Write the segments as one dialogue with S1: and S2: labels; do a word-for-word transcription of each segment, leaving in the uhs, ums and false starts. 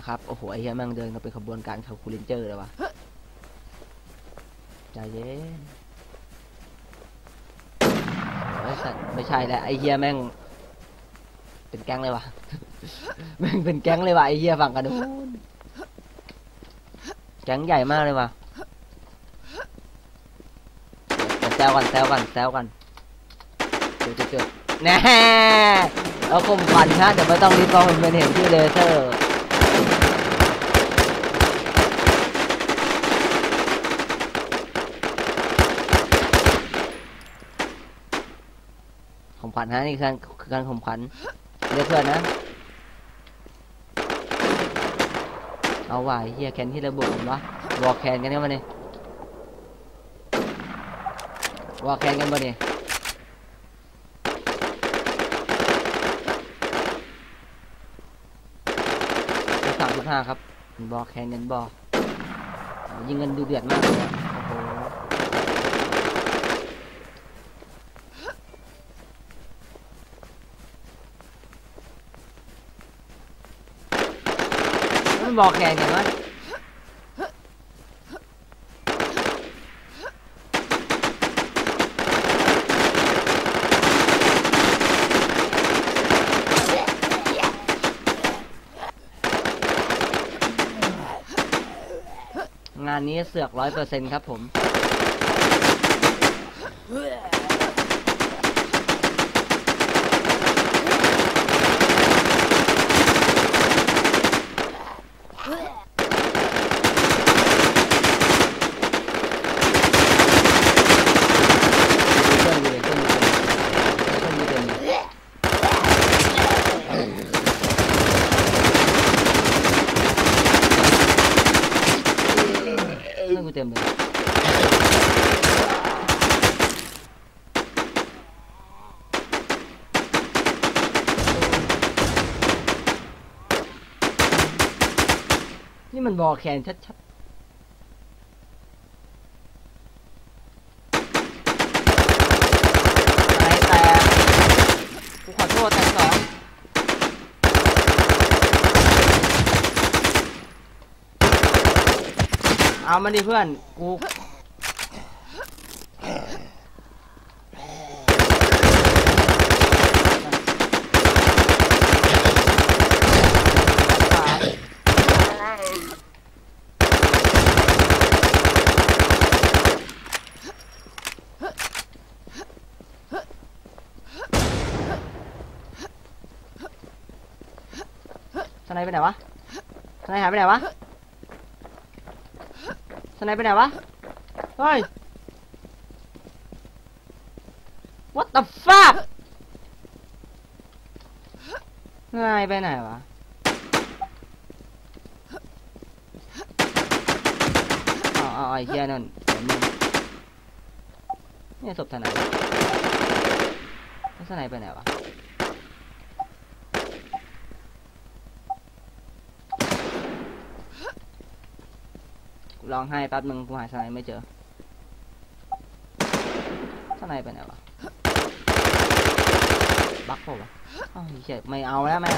S1: นะครับโอ้โหไอ้เหี้ยแม่งเดินกันเป็นขบวนการคาคูเลนเจอร์เลยวะใจเย็นโอ้ยสัตว์ไม่ใช่แล้วไอ้เหี้ยแม่งเป็นแก๊งเลยวะแม่งเป็นแก๊งเลยวะไอ้เหี้ยฝั่งกันนู้นแก๊งใหญ่มากเลยวะแซวกันแซวกันแซวกันเจอเจอแน่เอาคมควันฮะเดี๋ยวไม่ต้องรีบมองมันเห็นที่เลเซอร์ข่มขันฮะนี่คือคือการข่มขันเรียกเพื่อนนะเอาไหวเฮียแคนที่ระบุวะวอลแคนกันกันมาเนี่ยวอลแคนกันมาเนี่ยสามสิบห้าครับบอลแคนกันบอลยิงกันดูเดือดมากเลยโอ้โหมันบอลแคนกันวะงานนี้เสือกร้อยเปอร์เซ็นต์ครับผมเต็มเลยนี่มันบอลแคนชัดๆไหนแต่กูขอโทษแต่สองเอามาดิเพื่อนกูสไนไปไหนวะสไนหายไปไหนวะสไนไปไหนวะเฮ้ย what the fuck สไนไปไหนวะอ๋ออ๋อไอ้เหี้ยนั่นเนี่ยศพทนายสไนไปไหนวะร้องไห้แป๊บนึงกูหาสไนไม่เจอสไนไปไหนวะบั๊กเปล่าวะอ้าวเฉยไม่เอาแล้วแม่ง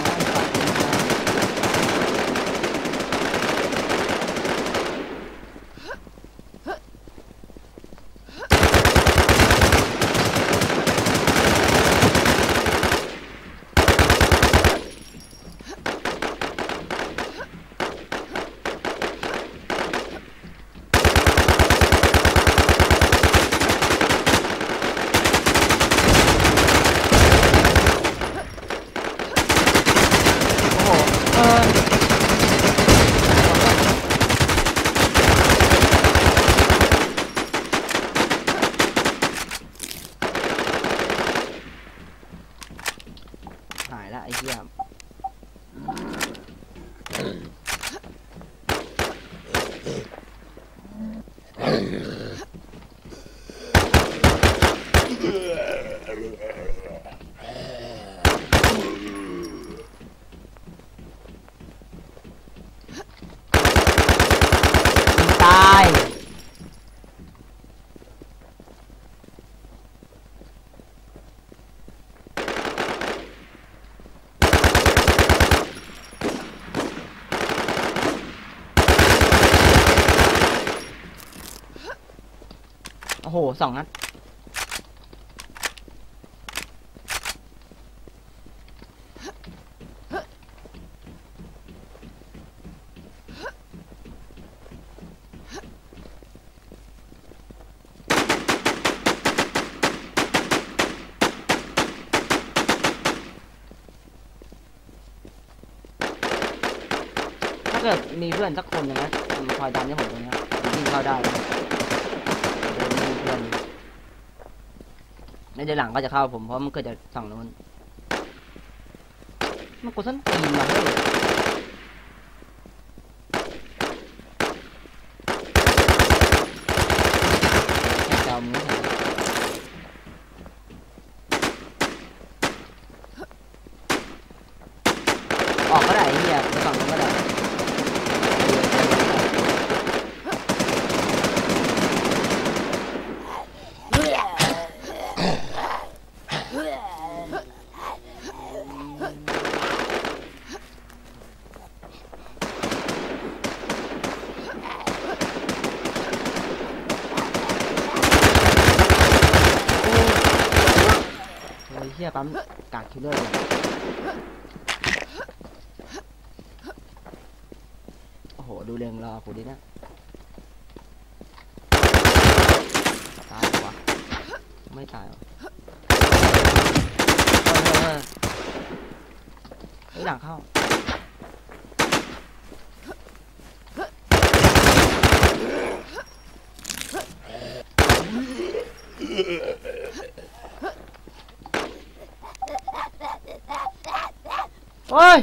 S1: หายละไอ้เหี้ยตายโหสองนัดถ้าเกิดมีเพื่อนสักคนอย่างนี้มันคอยดันให้ผมตรงนี้ยิงเข้าได้มีเพื่อนในเดี๋ยวหลังก็จะเข้าผมเพราะมันเกิดจากฝั่งโน้นมันกดสั้นตีนมาให้แค่เจ้ามือออกก็ได้เฮียไปฝั่งโน้นก็ได้เฮียปั๊มกากคิลเลอร์เลยโอ้โหดูเรียงรอกูดินะตายกว่าไม่ตายหรอเออเฮ้ยหลังเข้าโอ้ย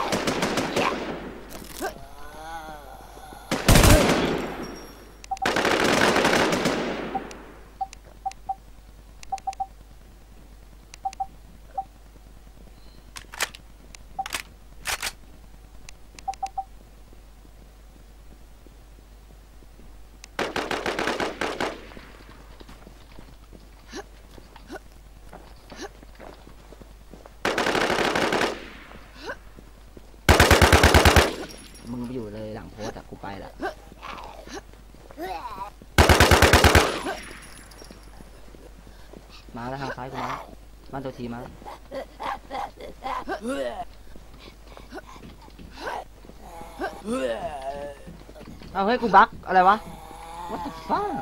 S1: มึงไปอยู่เลยหลังโพสต์อะกูไปละมาแล้วทางซ้ายกูมาบ้านตัวทีมาเอาเฮ้ยกูบั๊กอะไรวะ what the fuck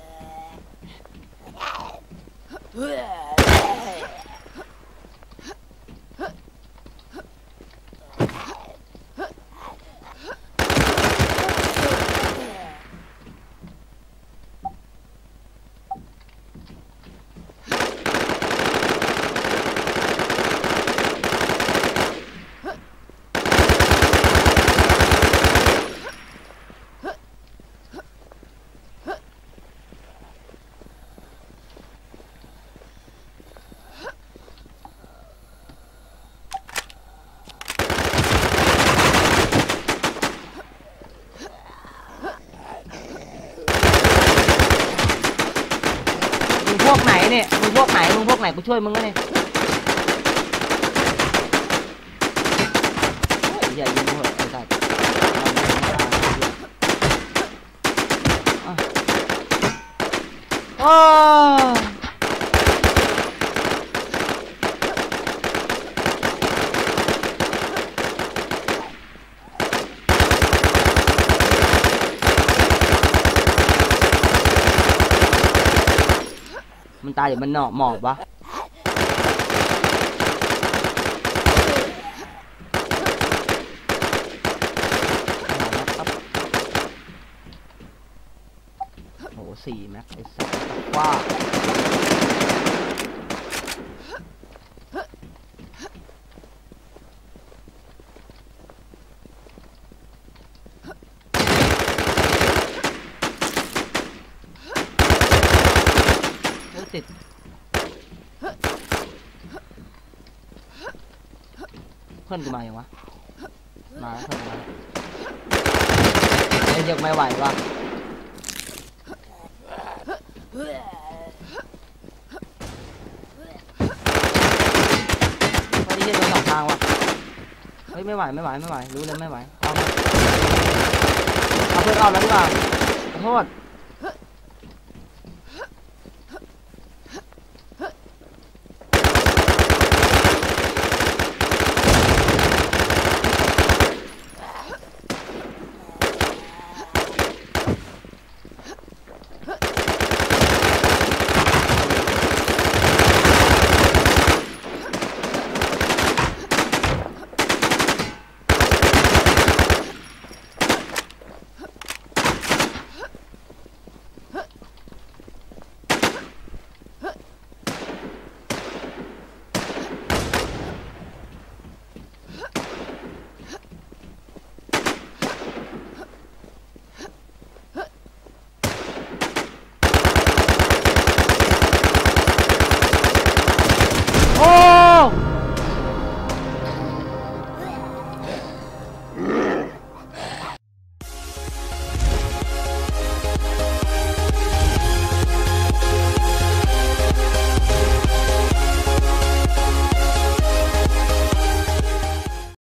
S1: พวกไหนเนี่ยมึงพวกไหนมึงพวกไหนกูช่วยมึงก็เนี่ยอย่ายิงหัวไอ้สัตว์โอ้มันตายเดี๋ยวมันหนอกหมอบวะโอ้สี่แม็กไอ้สัตว์ว่าติดเพื่อนกูมาอย่างวะมาเพื่อนกูมาไอ้ยังไม่ไหววะวันนี้จะโดนสองทางวะเฮ้ยไม่ไหวไม่ไหวไม่ไหวรู้เลยไม่ไหวเอาเอาเพื่อนออกแล้วดีกว่าขอโทษ